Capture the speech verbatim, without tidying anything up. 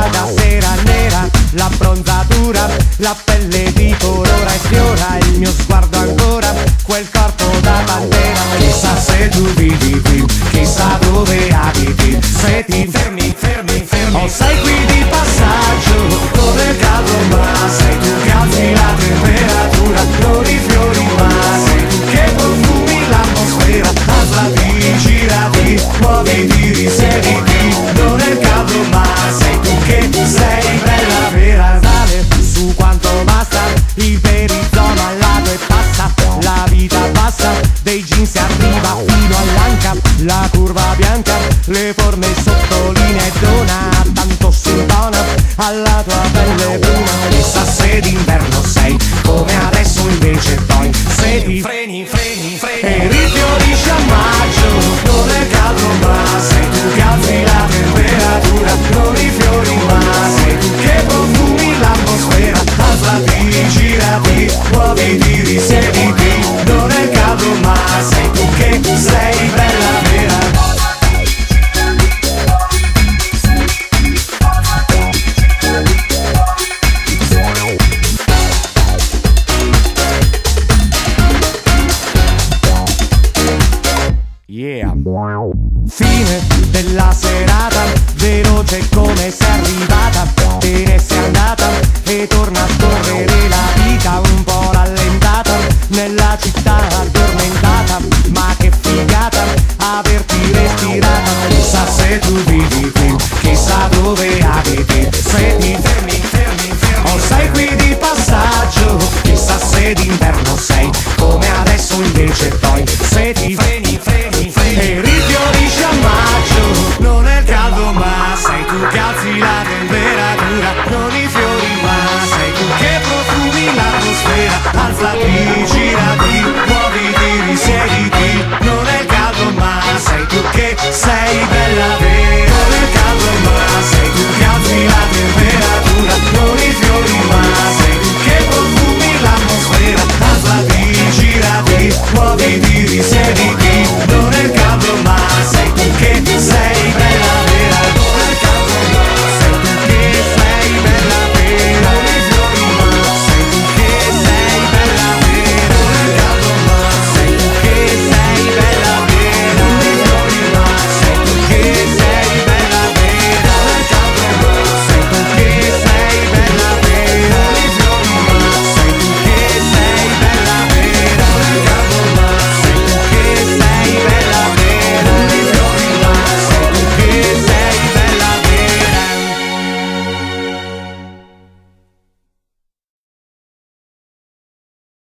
da sera nera, l'abbronzatura, la pelle di colore e sfiora il mio sguardo ancora, quel corpo da pantera. Chissà se tu vivi qui, chissà dove abiti, se ti fermi, fermi, fermi o sei qui di passaggio, come il caldo ma sei tu che alzi la temperatura, non i fiori ma sei tu che profumi l'atmosfera, alzati, girati, muoviti, risiediti, non è il caldo ma sei tu che sei bella vera. Sale su quanto basta, il perizoma al lato e passa, la vita passa, dei jeans arriva fino all'anca, la curva bianca, le forme sottolinea e dona, tanto si intona alla tua pelle bruna. Chissà se d'inverno sei come adesso invece poi, se ti freni, freni, freni e rifiorisci a maggio, non è caldo ma sei tu che alzi la temperatura, non i fiori ma sei tu che profumi l'atmosfera, alzati, girati, muoviti, risiediti, non è caldo ma sei tu che sei bella vera. Yeah. Fine della serata, veloce come sei arrivata, te ne sei andata e torna a scorrere la vita un po' rallentata, nella città addormentata, ma che figata averti respirata. Chissà se tu vivi qui, chissà dove abiti, se ti fermi, fermi, fermi o sei qui di passaggio, chissà se d'inverno sei come adesso invece poi, se ti freni, freni, freni e rifiorisci a maggio, non è il caldo ma sei tu che alzi la temperatura, non i fiori ma sei tu che profumi l'atmosfera, alzati,